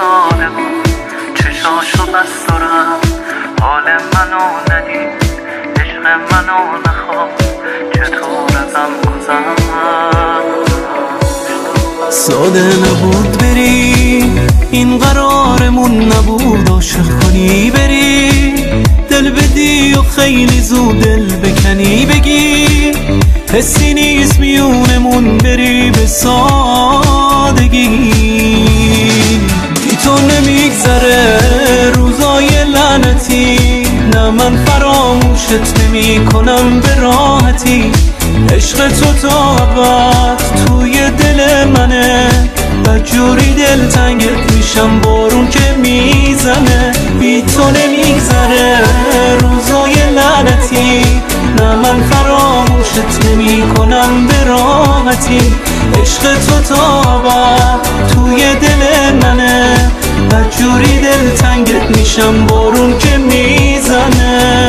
ساله بود چشاشو بست و رفت، حال منو ندید عشق منو نخواست، چطور ازم گذشت. ساده نبود بری، این قرارمون نبود عاشق کنی بری، دل بدی و خیلی زود دل بکنی بگی، حسی نیست میونمون بری به سادگی. بی تو نمیگذره روزای لعنتی، نه من فراموشت نمی کنم به راحتی، عشق تو تا ابد توی دل منه، بدجوری دلتنگت میشم بارون که میزنه. بی تو نمیگذره روزای لعنتی، نه من فراموشت نمی کنم به راحتی، عشق تو تا ابد توی دل منه، بدجوری دلتنگت میشم بارون که میزنه.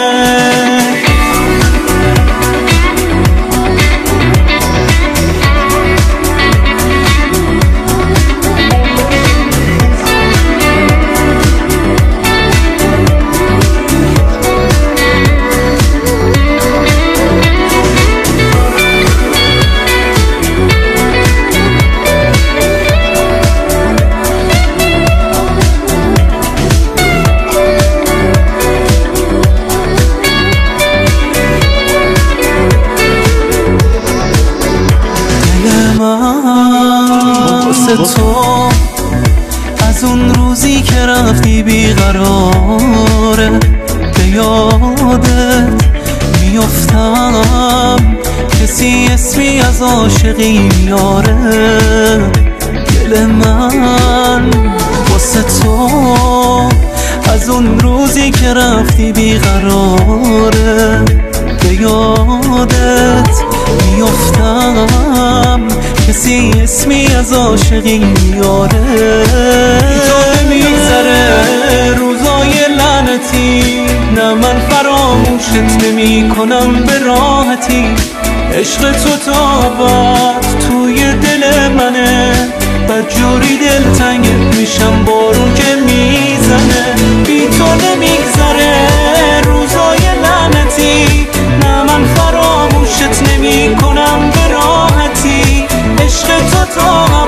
تو از اون روزی که رفتی بیقراره، به یادت میافتم، کسی اسمی از عاشقی میاره، دل من واسه تو از اون روزی که رفتی بیقراره، به یادت میافتم، کسی اسمی از عاشقی میاره. تو نمیگذره روزای لعنتی، نه من فراموشت نمی کنم به راحتی، عشق تو تا ابد توی دل منه، بدجوری دلتنگت میشم بارون که میزنه. بی تو نمیگذره روزای لعنتی، نه من فراموشت نمی کنم به راحتی، عشق تو تا